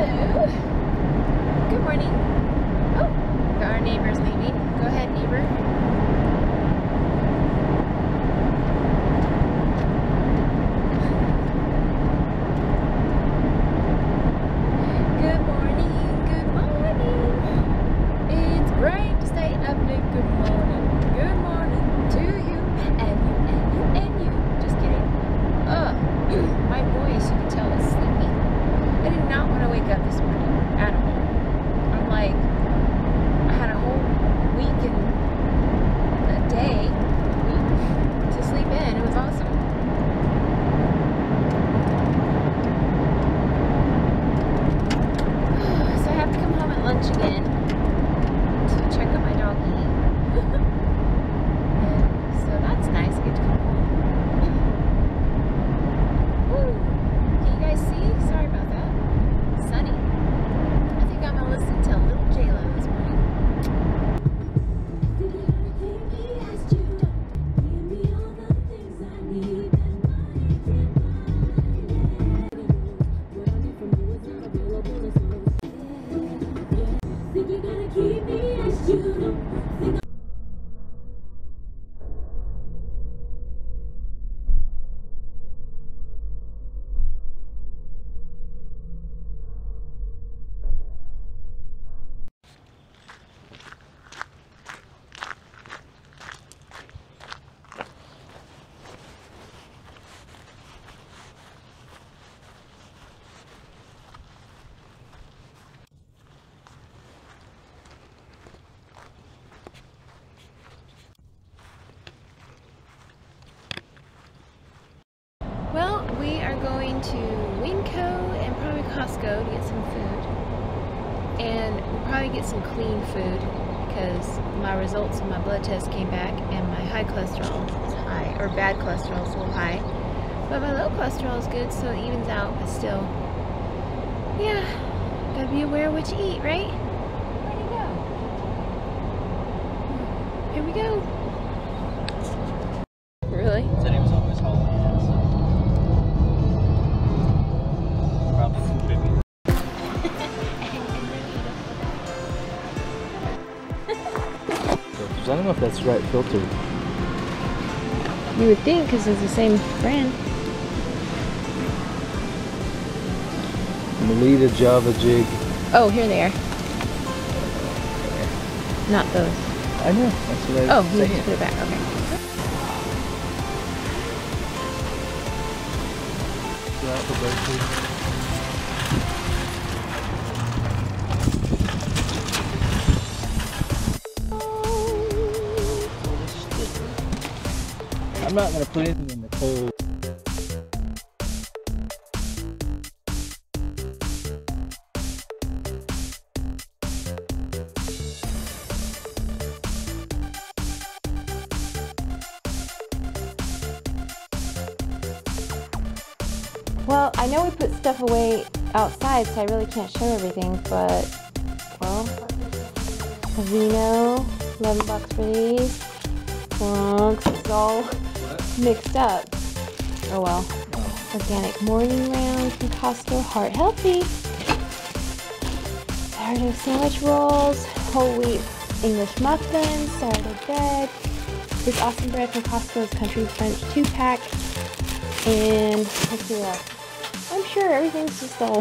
Hello. Good morning. Oh, our neighbor's leaving. Go ahead, neighbor. Good morning. Good morning. It's great to stay up late. Good morning. Good morning to you and you and you and you. Just kidding. My voice, you can tell, is sleepy. I did not want to wake up this morning at all. I'm like, I had a whole week and a day to sleep in. It was awesome. So I have to come home at lunch again to check on my doggy. And so that's nice. I get to come home. Woo. Can you guys see? Sorry about that. Sunny. I think I'm gonna listen to Little J-Lo this morning. Well, we are going to Winco and probably Costco to get some food. And we'll probably get some clean food because my results of my blood test came back and my high cholesterol is high, or bad cholesterol is a little high. But my low cholesterol is good, so it evens out, but still, yeah, gotta be aware of what you eat, right? Where'd he go? Here we go. Really? Said he was always hauling ass. Probably food baby. I don't know if that's the right filter. You would think, because it's the same brand. Melita Java Jig. Oh, here they are. Not those. I know. That's what I was Oh, you saying. just put it back. Okay. I'm not going to put anything in the cold. Well, I know we put stuff away outside, so I really can't show everything, but, well, vino, $11 for these. Trunks, it's all mixed up. Oh well. Organic morning round from Costco, heart healthy. Sourdough sandwich rolls, whole wheat English muffins, sourdough bread. This awesome bread from Costco's Country French 2-pack. And let's see what else. I'm sure everything's just all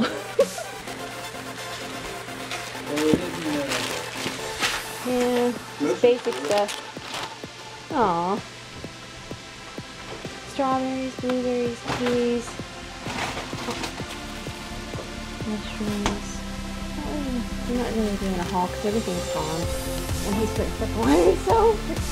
yeah, basic stuff. Aww. Strawberries, blueberries, kiwis, mushrooms. I'm not really doing a haul because everything's gone. And he's putting stuff away, so